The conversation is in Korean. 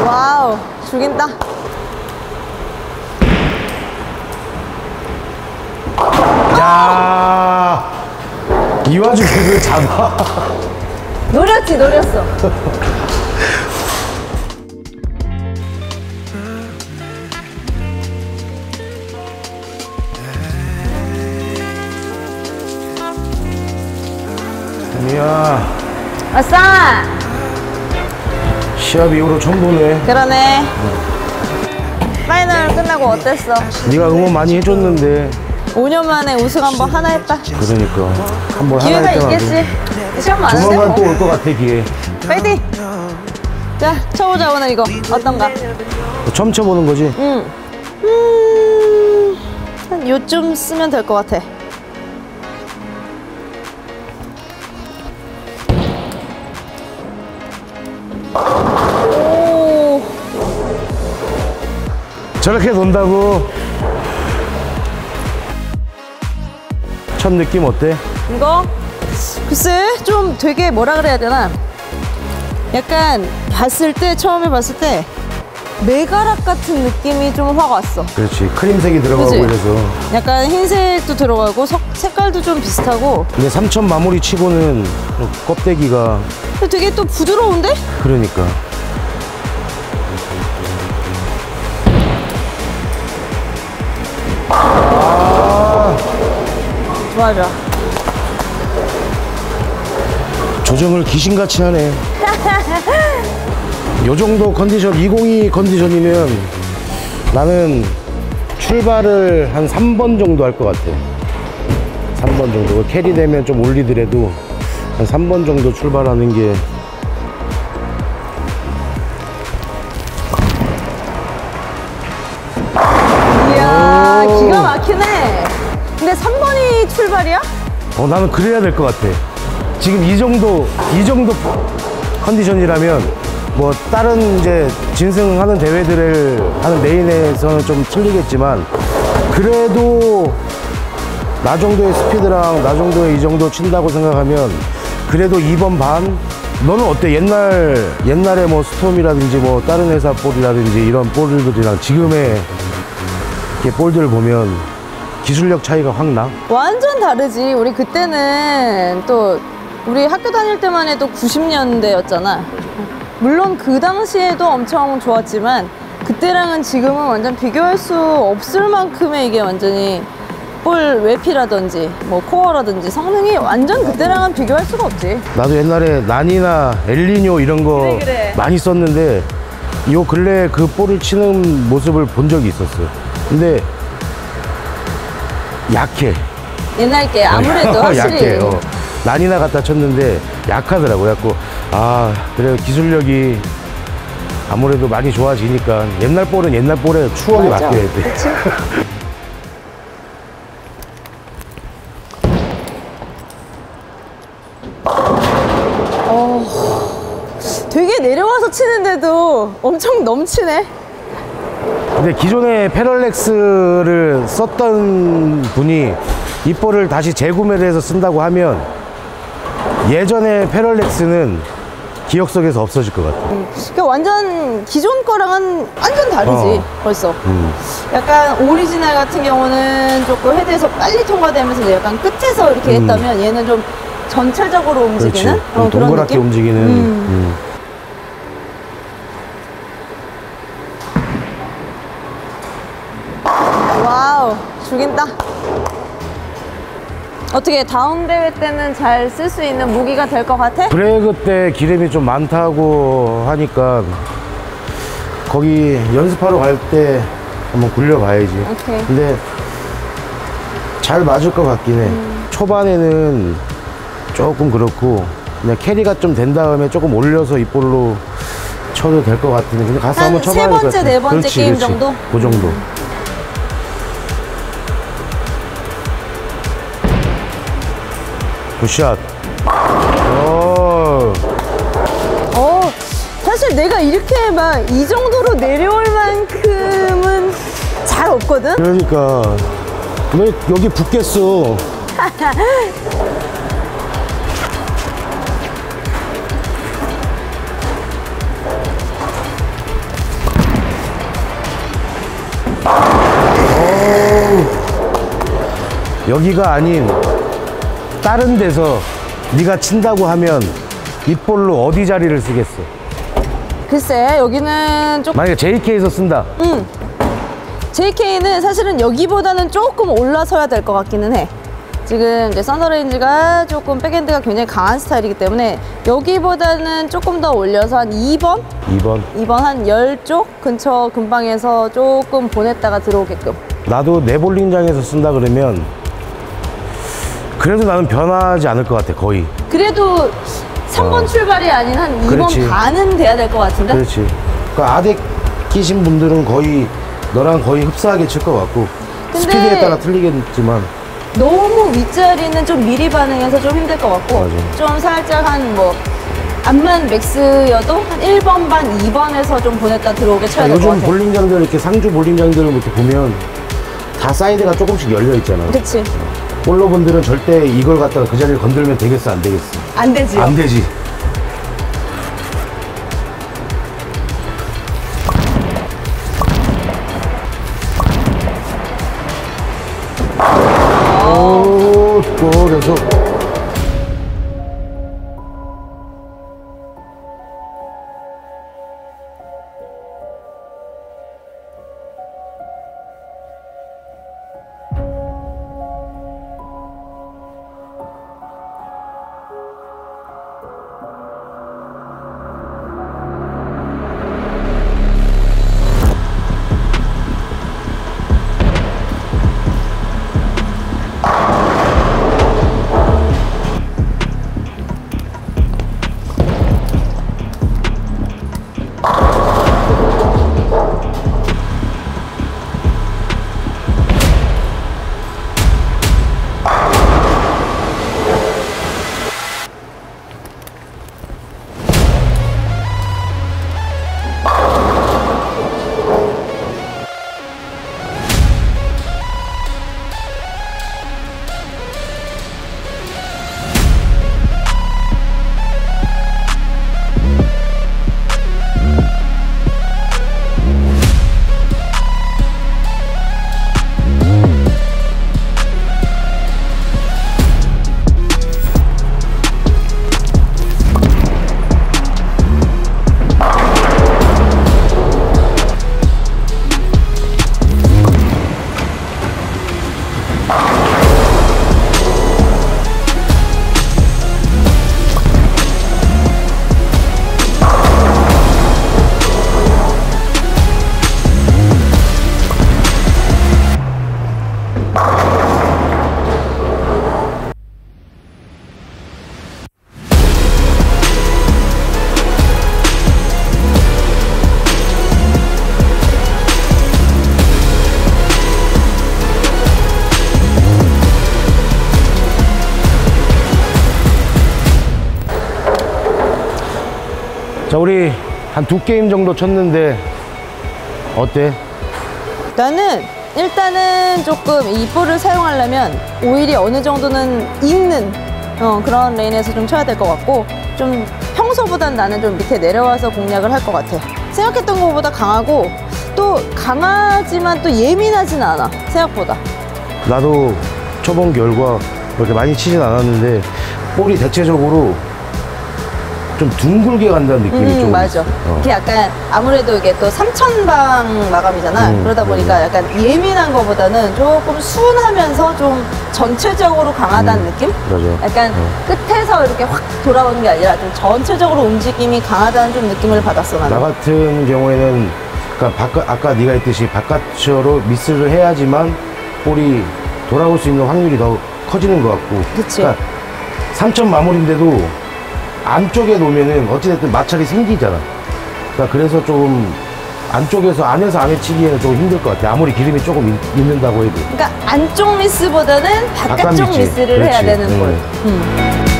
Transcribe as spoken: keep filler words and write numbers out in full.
와우, 죽인다. 야, 이 와중에 그걸 잡아. 노렸지, 노렸어. 이야, 아싸! 시합 이후로 처음 보네. 그러네. 파이널 끝나고 어땠어? 네가 응원 많이 해줬는데. 오 년 만에 우승 한번 하나 했다. 그러니까 한번 하나 기회가 했잖아. 있겠지. 시험 많은데 조만간 뭐. 또 올 것 같아, 기회. 파이팅! 자, 쳐보자 오늘 이거 어떤가? 처음 쳐보는 거지? 응. 음... 한 요쯤 쓰면 될 것 같아. 오. 저렇게 논다고. 첫 느낌 어때? 이거? 글쎄 좀 되게 뭐라 그래야 되나, 약간 봤을 때, 처음에 봤을 때 메가락 같은 느낌이 좀 확 왔어. 그렇지, 크림색이 들어가고 그치? 이래서. 약간 흰색도 들어가고 석, 색깔도 좀 비슷하고. 근데 삼천 마무리 치고는 껍데기가 되게 또 부드러운데? 그러니까. 아, 좋아 좋아. 조정을 귀신같이 하네. 요 정도 컨디션, 이백이 컨디션이면 나는 출발을 한 삼 번 정도 할 것 같아. 삼 번 정도. 캐리 되면 좀 올리더라도 한 삼 번 정도 출발하는 게. 이야, 기가 막히네. 근데 삼 번이 출발이야? 어, 나는 그래야 될 것 같아. 지금 이 정도, 이 정도 컨디션이라면 뭐 다른 이제 진승하는 대회들을 하는 레인에서는 좀 틀리겠지만, 그래도 나 정도의 스피드랑 나 정도의 이 정도 친다고 생각하면 그래도 이 번 반? 너는 어때? 옛날, 옛날에 뭐 스톰이라든지 뭐 다른 회사 볼이라든지 이런 볼들이랑 지금의 이렇게 볼들을 보면 기술력 차이가 확 나? 완전 다르지. 우리 그때는 또 우리 학교 다닐 때만 해도 구십 년대였잖아. 물론 그 당시에도 엄청 좋았지만 그때랑은 지금은 완전 비교할 수 없을 만큼의 이게 완전히 볼 외피라든지 뭐 코어라든지 성능이 완전 그때랑은 비교할 수가 없지. 나도 옛날에 난이나 엘니뇨 이런 거 그래, 그래. 많이 썼는데 요 근래에 그 볼을 치는 모습을 본 적이 있었어요. 근데 약해. 옛날 게 아무래도 확실히 약해. 어. 난이나 갖다 쳤는데 약하더라고. 그래갖고 아, 그래, 기술력이 아무래도 많이 좋아지니까 옛날 볼은 옛날 볼에 추억이 맞아. 맡겨야 돼. 그치? 어, 되게 내려와서 치는데도 엄청 넘치네. 근데 기존에 패럴렉스를 썼던 분이 이 볼을 다시 재구매를 해서 쓴다고 하면 예전에 패럴렉스는 기억 속에서 없어질 것 같아. 음, 그러니까 완전 기존 거랑은 완전 다르지. 어. 벌써. 음. 약간 오리지널 같은 경우는 조금 헤드에서 빨리 통과되면서 약간 끝에서 이렇게 음. 했다면 얘는 좀 전체적으로 움직이는 그렇지. 그런, 그런 동그랗게 느낌? 움직이는. 음. 음. 와우, 죽인다. 어떻게 다음 대회 때는 잘 쓸 수 있는 무기가 될 것 같아? 브레이크 때 기름이 좀 많다고 하니까 거기 연습하러 갈 때 한번 굴려봐야지. 오케이. 근데 잘 맞을 것 같긴 해. 음. 초반에는 조금 그렇고 그냥 캐리가 좀 된 다음에 조금 올려서 이 볼로 쳐도 될 것 같은데, 근데 가서 한 한번 쳐봐야 세 될 것 번째, 같아. 네 번째 그렇지, 게임 그렇지. 정도? 그 정도. 굿샷. 오. 어, 사실 내가 이렇게 막 이 정도로 내려올 만큼은 잘 없거든? 그러니까 왜 여기 붙겠어. 여기가 아닌 다른 데서 네가 친다고 하면 이 볼로 어디 자리를 쓰겠어? 글쎄, 여기는 조금 만약에 제이케이에서 쓴다. 음. 제이케이는 사실은 여기보다는 조금 올라서야 될 것 같기는 해. 지금 이제 썬더레인지가 조금 백엔드가 굉장히 강한 스타일이기 때문에 여기보다는 조금 더 올려서 한 이 번? 이 번. 이 번 한 열 쪽 근처 근방에서 조금 보냈다가 들어오게끔. 나도 내 볼링장에서 쓴다 그러면 그래도 나는 변하지 않을 것 같아, 거의. 그래도 삼 번 어. 출발이 아닌 한 이 번 그렇지. 반은 돼야 될 것 같은데? 그렇지. 그러니까 아덱 끼신 분들은 거의 너랑 거의 흡사하게 칠 것 같고 근데 스피드에 따라 틀리겠지만 너무 윗자리는 좀 미리 반응해서 좀 힘들 것 같고 맞아. 좀 살짝 한 뭐 암만 맥스여도 한 일 번 반, 이 번에서 좀 보냈다 들어오게 쳐야 될 것 요즘 같아. 볼링장들 이렇게 상주 볼링장들을 이렇게 보면 다 사이드가 조금씩 열려 있잖아. 그치. 볼러분들은 절대 이걸 갖다가 그 자리를 건들면 되겠어, 안 되겠어? 안 되지요. 안 되지. 오, 또 계속. 자, 우리 한 두 게임 정도 쳤는데 어때? 나는 일단은 조금 이 볼을 사용하려면 오일이 어느 정도는 있는 어, 그런 레인에서 좀 쳐야 될 것 같고 좀 평소보단 나는 좀 밑에 내려와서 공략을 할 것 같아. 생각했던 것보다 강하고 또 강하지만 또 예민하진 않아, 생각보다. 나도 쳐본 결과 그렇게 많이 치진 않았는데 볼이 대체적으로 좀 둥글게 간다는 느낌이 음, 좀 맞아. 있어. 어. 이게 약간 아무래도 이게 또 삼천 방 마감이잖아. 음, 그러다 보니까 맞아. 약간 예민한 거보다는 조금 순하면서 좀 전체적으로 강하다는 음, 느낌? 맞아. 약간 어. 끝에서 이렇게 확 돌아오는 게 아니라 좀 전체적으로 움직임이 강하다는 좀 느낌을 받았어, 나는. 나 같은 경우에는 그러니까 바깥, 아까 네가 했듯이 바깥으로 미스를 해야지만 볼이 돌아올 수 있는 확률이 더 커지는 것 같고. 그치. 그러니까 삼 점 마무리인데도 안쪽에 놓으면은 어찌됐든 마찰이 생기잖아. 그러니까 그래서 좀 안쪽에서 안에서 안에 치기에는 좀 힘들 것 같아. 아무리 기름이 조금 있, 있는다고 해도. 그러니까 안쪽 미스보다는 바깥쪽 바깥 미스. 미스를 해야 그렇지. 되는 볼. 음. 음.